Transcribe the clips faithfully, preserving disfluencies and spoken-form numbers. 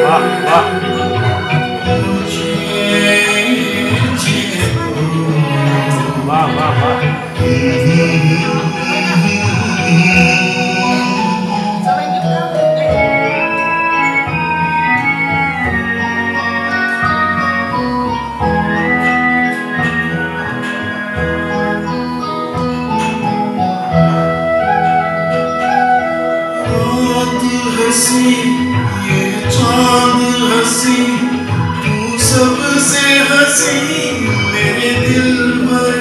वाह वाह वाह। हसी ये चांद हसी तू सबसे हसी मेरे दिल पर।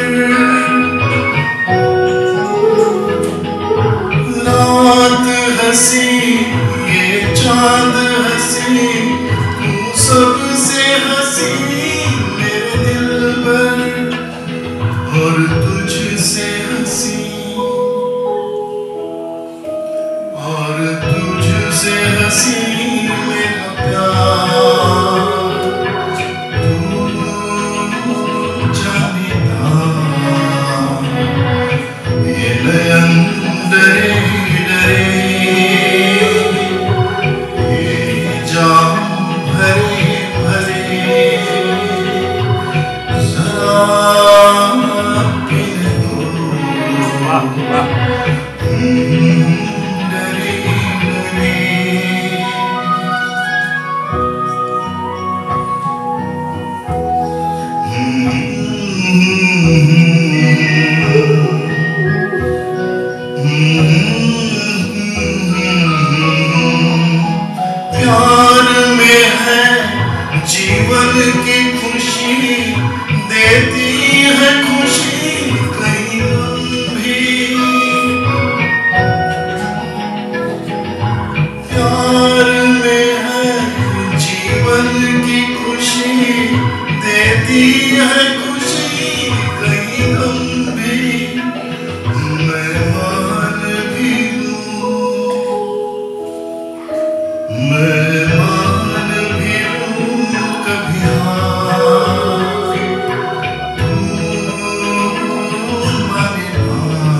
रात हसी ये चांद हसी तू सबसे हसी मेरे दिल पर। और तुझसे हसी और तुझसे हसी मेरा प्यार। तू जाने ना ये नयन डरे डरे ये जाम भरे भरे जरा पीने दो। प्यार में है जीवन की खुशी देती है खुशी कहीं भी। प्यार में है जीवन की खुशी देती है खुशी कहीं भी। मैं मान भी लूं मैं मान भी लूं कभी हार। तू माने ना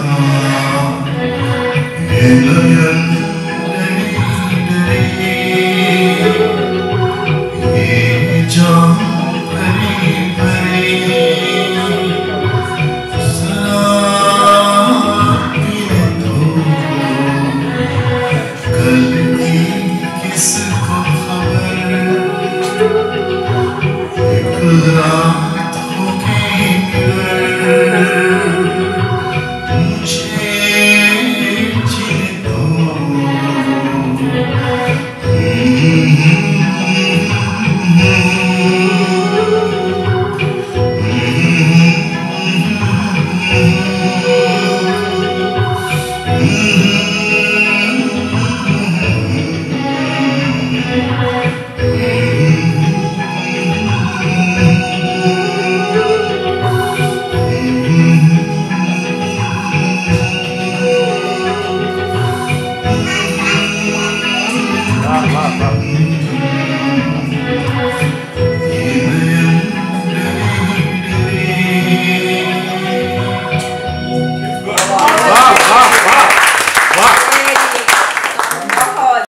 ये नयन डरे डरे ये जाम भरे भरे जरा पीने दो। कल की किसको खबर एक रात